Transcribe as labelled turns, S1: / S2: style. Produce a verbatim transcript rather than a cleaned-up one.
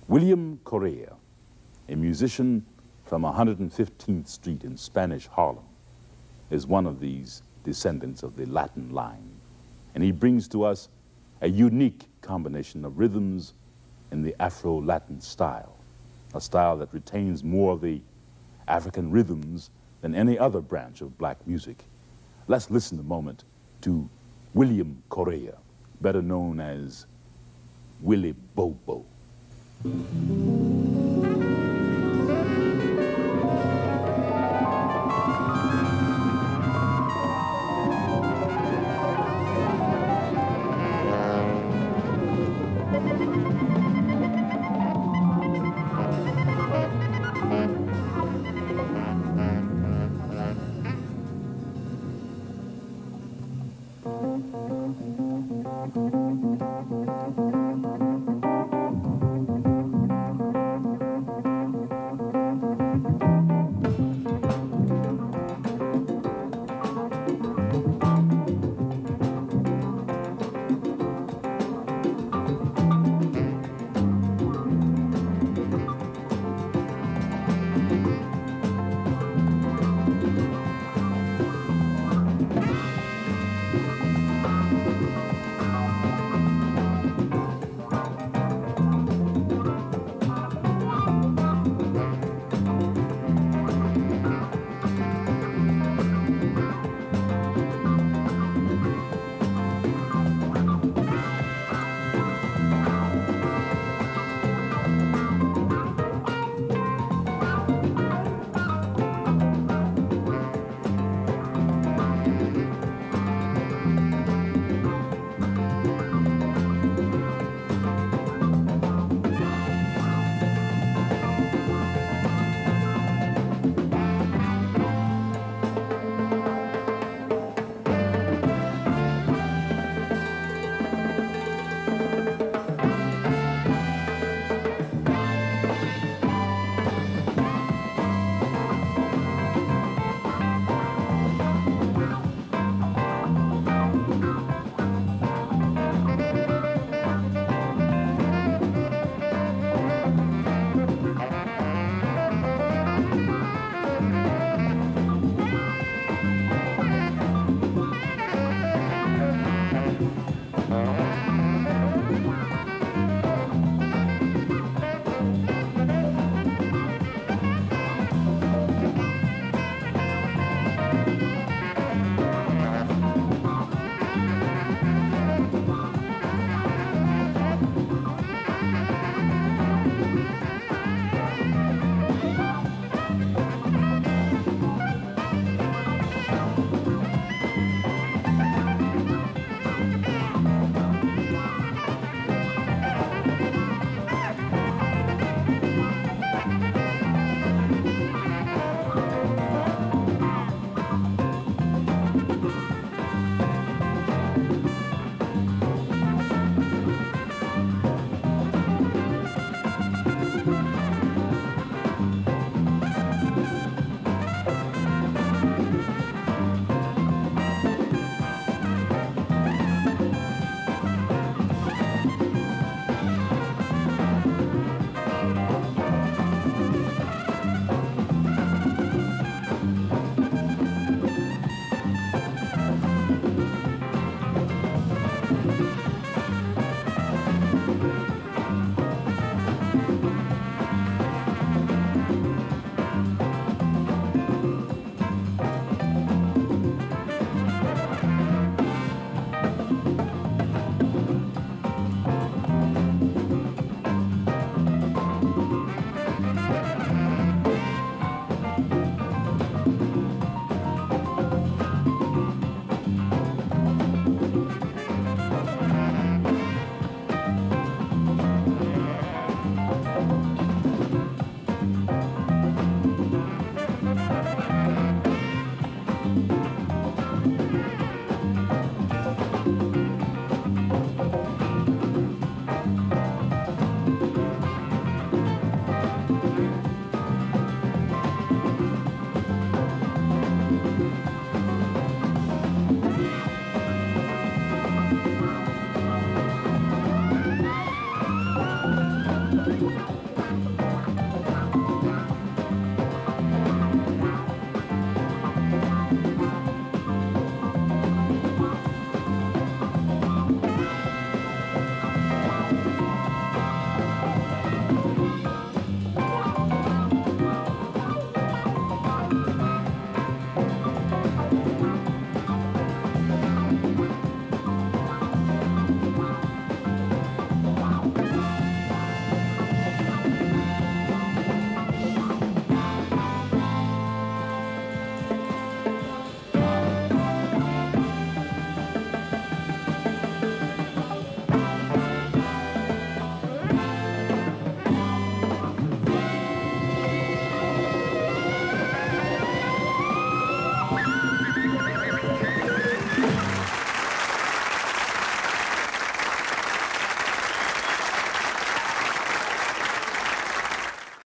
S1: William Correa, a musician from one hundred fifteenth Street in Spanish Harlem, is one of these descendants of the Latin line, and he brings to us a unique combination of rhythms in the Afro-Latin style, a style that retains more of the African rhythms than any other branch of black music. Let's listen a moment to William Correa, better known as Willie Bobo.